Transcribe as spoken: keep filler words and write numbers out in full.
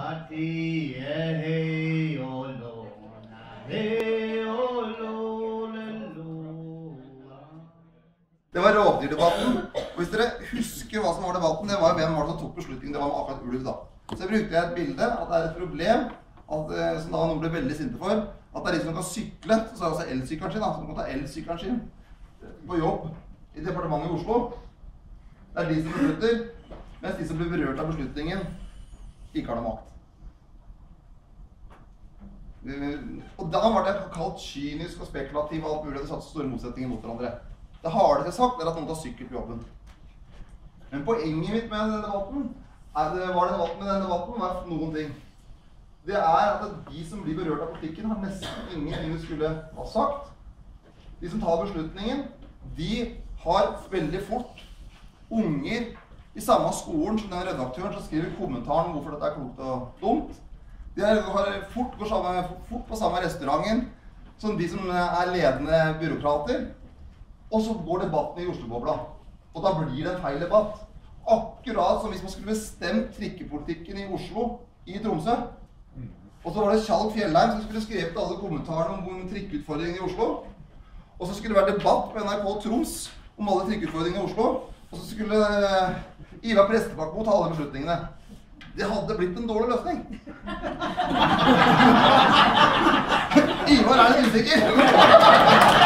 Det var rovdyrdebatten, og hvis dere husker hva som var debatten, det var hvem var det som tok beslutningen, det var med akkurat ulv da. Så brukte jeg et bilde, at det er et problem, at, som da noen ble veldig sinte for, at det er de som kan sykle, så er det også elsykkelen sin, da, som kan ta elsykkelen sin på jobb i departementet i Oslo. Det er de som beslutter, mens de som blir berørt av beslutningen ikke har noe makt. Og da var det kalt kynisk og spekulativ og alt mulig, det satt store motsetninger mot hverandre. Det hardeste sagt er at noen tar sykkel på jobben. Men poenget mitt med denne debatten, er det, var det debatten med denne debatten, var noen ting. Det er at de som blir berørt av politikken har nesten ingenting de skulle ha sagt. De som tar beslutningen, de har veldig fort unger i samme skolen som den redaktøren som skriver kommentaren om hvorfor dette er klokt og dumt. De har fort, går samme, fort på samme restauranten som de som er ledende byråkrater. Og så går debatten i Oslo-bobla. Og da blir det en feil debatt. Akkurat som hvis man skulle bestemt trikkepolitikken i Oslo, i Tromsø. Og så var det Kjall Fjellheim som skulle skrevet alle kommentarene om trikkeutfordringen i Oslo. Og så skulle det være debatt på N R K Troms om alle trikkeutfordringene i Oslo. Og så skulle Ivar Prestebakmo ta alle beslutningene. Det hadde blitt en dårlig løsning. Ivar er litt usikker.